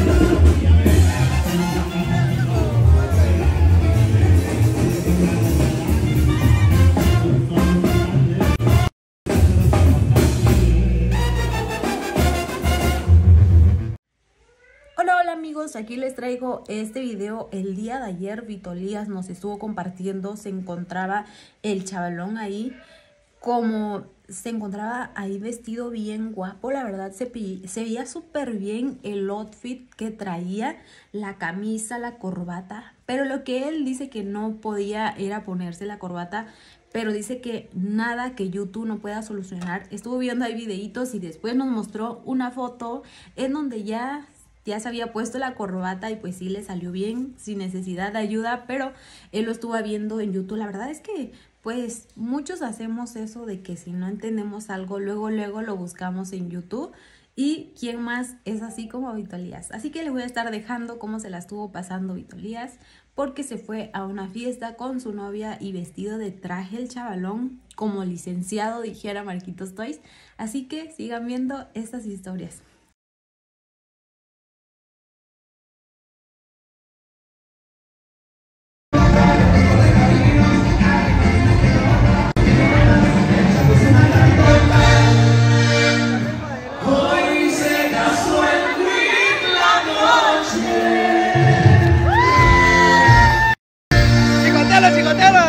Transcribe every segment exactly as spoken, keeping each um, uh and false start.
Hola, hola amigos, aquí les traigo este video. El día de ayer Vitolías nos estuvo compartiendo, se encontraba el chavalón ahí, como se encontraba ahí vestido bien guapo, la verdad se, se veía súper bien el outfit que traía, la camisa, la corbata, pero lo que él dice que no podía era ponerse la corbata, pero dice que nada que YouTube no pueda solucionar. Estuvo viendo ahí videitos y después nos mostró una foto en donde ya... ya se había puesto la corbata y pues sí le salió bien, sin necesidad de ayuda, pero él lo estuvo viendo en YouTube. La verdad es que pues muchos hacemos eso de que si no entendemos algo, luego luego lo buscamos en YouTube. Y quién más es así como Vitolías. Así que les voy a estar dejando cómo se la estuvo pasando Vitolías, porque se fue a una fiesta con su novia y vestido de traje el chavalón, como licenciado, dijera Marquitos Toys. Así que sigan viendo estas historias. ¡Chicotelo, chicotelo!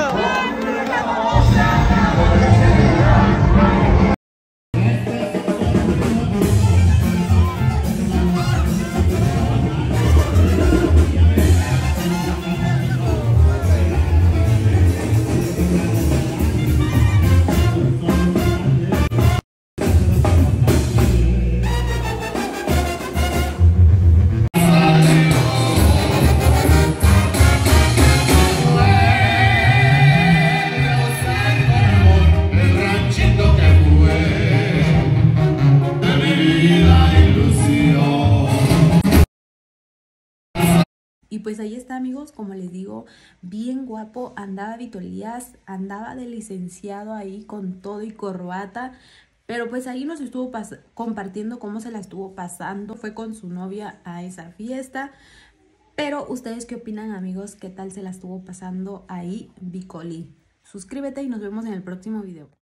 Y pues ahí está amigos, como les digo, bien guapo, andaba Vitolías, andaba de licenciado ahí con todo y corbata, pero pues ahí nos estuvo compartiendo cómo se la estuvo pasando, fue con su novia a esa fiesta. Pero ustedes qué opinan amigos, qué tal se la estuvo pasando ahí Vicoli. Suscríbete y nos vemos en el próximo video.